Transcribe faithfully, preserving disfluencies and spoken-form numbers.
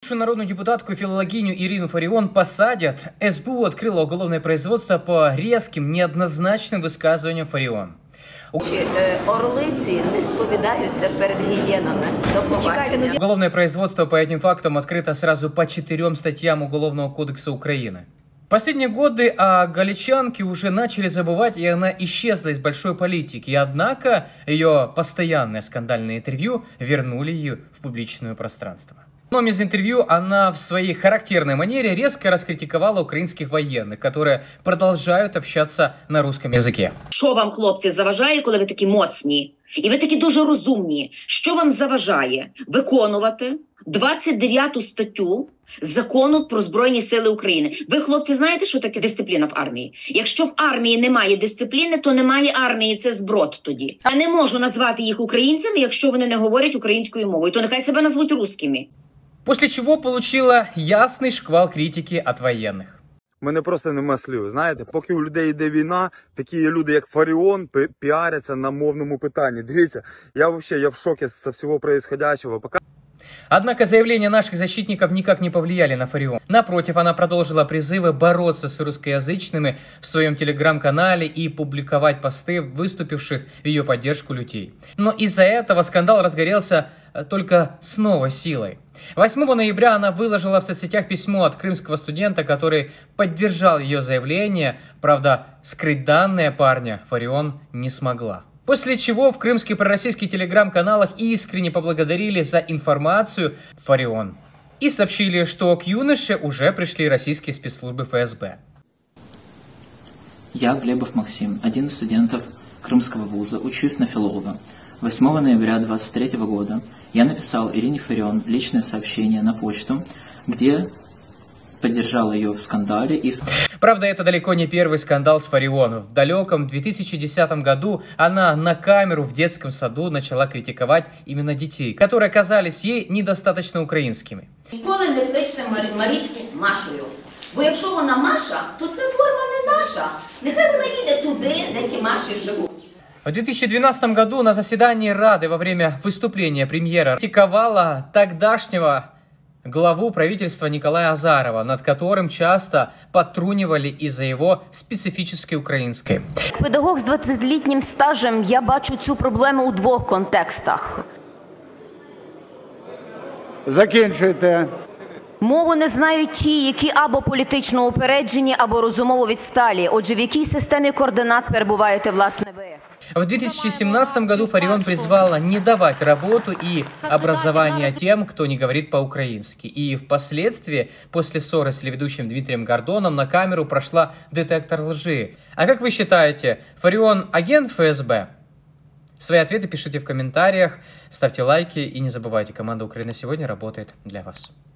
Народную депутатку и филологиню Ирину Фарион посадят. эс бэ у открыла уголовное производство по резким, неоднозначным высказываниям Фарион. Орлиці не сповідаються перед гієнами. До побачення. Уголовное производство по этим фактам открыто сразу по четырем статьям Уголовного кодекса Украины. В последние годы о галичанке уже начали забывать, и она исчезла из большой политики. И однако ее постоянные скандальные интервью вернули ее в публичное пространство. В одном из интервью она в своей характерной манере резко раскритиковала украинских военных, которые продолжают общаться на русском языке. Що вам, хлопці, заважає, коли ви такі моцні? І ви такі дуже розумні. Що вам заважає виконувати двадцять дев'яту статтю Закону про Збройні Сили України? Ви, хлопці, знаєте, що таке дисципліна в армії? Якщо в армії немає дисципліни, то немає армії, це зброд тоді. Я не можу назвати їх українцями, якщо вони не говорять українською мовою, то нехай себе назвуть русскими. После чего получила ясный шквал критики от военных. У мене просто нема слів. Знаєте, поки у людей йде війна, такі є люди, як Фаріон, пі піаряться на мовному питанні. Дивіться, я взагалі я в шоке со всего происходящего. Пока... Однако заявления наших защитников никак не повлияли на Фарион. Напротив, она продолжила призывы бороться с русскоязычными в своем телеграм-канале и публиковать посты выступивших в ее поддержку людей. Но из-за этого скандал разгорелся только с новой силой. восьмого ноября она выложила в соцсетях письмо от крымского студента, который поддержал ее заявление. Правда, скрыть данные парня Фарион не смогла. После чего в крымских пророссийских телеграм-каналах искренне поблагодарили за информацию Фарион. И сообщили, что к юноше уже пришли российские спецслужбы эф эс бэ. Я, Глебов Максим, один из студентов Крымского вуза, учусь на филолога. восьмого ноября две тысячи двадцать третьего года я написал Ирине Фарион личное сообщение на почту, где поддержал ее в скандале. И... Правда, это далеко не первый скандал с Фарион. В далеком две тысячи десятом году она на камеру в детском саду начала критиковать именно детей, которые казались ей недостаточно українськими. Ніколи не кличте Марічку Машою. Бо якщо вона Маша, то це форма не наша. Нехай вона їде туди, де ті Маші живуть. В две тысячи двенадцатом году на заседании Рады во время выступления премьера критиковала тогдашнего главу правительства Николая Азарова, над которым часто подтрунивали из-за его специфической украинской. Педагог з двадцятилітнім стажем, я бачу цю проблему у двох контекстах. Закінчуйте. Мову не знають ті, які або політично упереджені, або розумово відсталі. Отже, в якій системі координат перебуваєте, власне, ви? В две тысячи семнадцатом году Фарион призвала не давать работу и образование тем, кто не говорит по-украински. И впоследствии, после ссоры с телеведущим Дмитрием Гордоном, на камеру прошла детектор лжи. А как вы считаете, Фарион агент эф эс бэ? Свои ответы пишите в комментариях, ставьте лайки и не забывайте, команда Украина сегодня работает для вас.